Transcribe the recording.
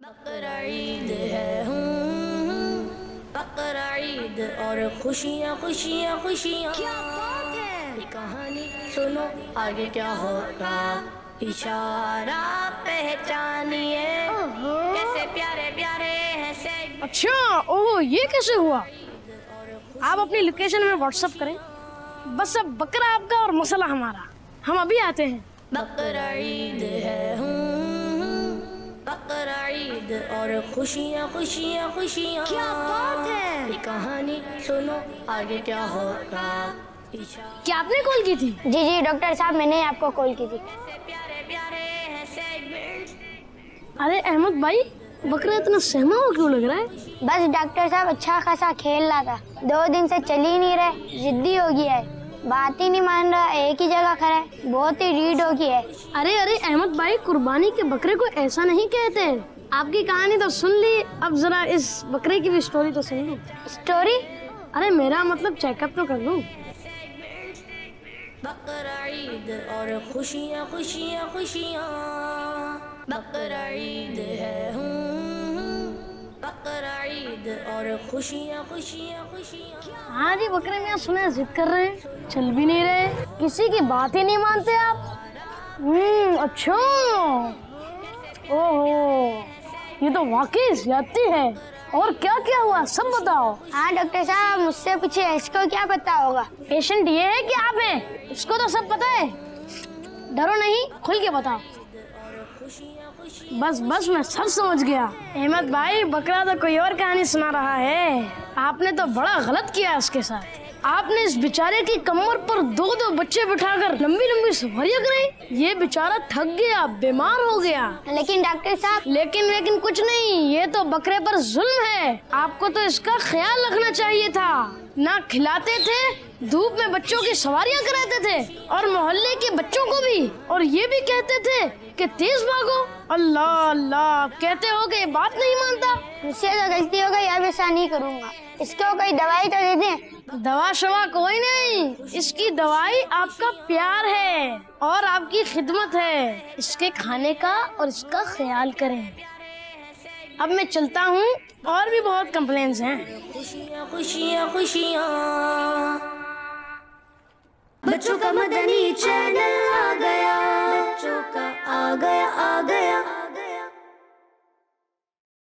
बकरा ईद है बकरा ईद और खुशियाँ खुशियाँ खुशियाँ। क्या बात है, कहानी सुनो आगे क्या होगा, इशारा पहचानिए कैसे प्यारे प्यारे हैं से। अच्छा, ओह ये कैसे हुआ? आप अपनी लोकेशन में व्हाट्सएप करें, बस अब बकरा आपका और मसला हमारा। हम अभी आते हैं। बकरा ईद है बकरा ईद और खुशियाँ खुशियाँ खुशियाँ। क्या बात है, कहानी सुनो आगे क्या होगा। क्या आपने कॉल की थी? जी जी डॉक्टर साहब, मैंने आपको कॉल की थी। प्यारे प्यारे हैं सेगमेंट्स। अरे अहमद भाई, बकरा इतना सहमा हुआ क्यों लग रहा है? बस डॉक्टर साहब अच्छा खासा खेल रहा था, 2 दिन से चल ही नहीं रहे, जिद्दी हो गया है, बात ही नहीं मान रहा, एक ही जगह खड़ा है, बहुत ही रीड हो गया है। अरे अरे अहमद भाई, कुर्बानी के बकरे को ऐसा नहीं कहते। आपकी कहानी तो सुन ली, अब जरा इस बकरे की भी स्टोरी तो सुन लूं। स्टोरी? अरे मेरा मतलब चेकअप तो कर लूं। बकरा ईद और खुशियाँ खुशियाँ खुशियाँ। बकरा ईद है बकरा ईद और खुशियाँ खुशियाँ खुशियाँ। हाँ जी, बकरे में सुना जिद कर रहे हैं, चल भी नहीं रहे, किसी की बात ही नहीं मानते आप। अच्छा, ओहो, ये तो वाकई ज्यादती है। और क्या क्या हुआ सब बताओ। हाँ डॉक्टर साहब, मुझसे पूछे, इसको क्या पता होगा? पेशेंट ये है कि आप हैं? इसको तो सब पता है, डरो नहीं, खुल के बताओ। बस बस मैं सब समझ गया। अहमद भाई, बकरा तो कोई और कहानी सुना रहा है। आपने तो बड़ा गलत किया इसके साथ। आपने इस बेचारे की कमर पर 2-2 बच्चे बिठाकर लंबी लंबी सवारियां कराई। ये बेचारा थक गया, बीमार हो गया। लेकिन डॉक्टर साहब, लेकिन कुछ नहीं, ये तो बकरे पर जुल्म है। आपको तो इसका ख्याल रखना चाहिए था। ना खिलाते थे, धूप में बच्चों की सवारियां कराते थे और मोहल्ले के बच्चों को भी, और ये भी कहते थे कि तेज भागो। अल्लाह अल्लाह, कहते हो कि बात नहीं मानता। मुझसे तो गलती हो गई, अब ऐसा नहीं करूँगा। इसको कोई दवाई तो दे दें। दवा शवा कोई नहीं, इसकी दवाई आपका प्यार है और आपकी खिदमत है। इसके खाने का और इसका ख्याल करें। अब मैं चलता हूँ, और भी बहुत कंप्लेंट्स हैं। खुशियाँ खुशियाँ खुशियाँ। बच्चों का मदनी चैनल आ गया, बच्चों का आ गया आ गया।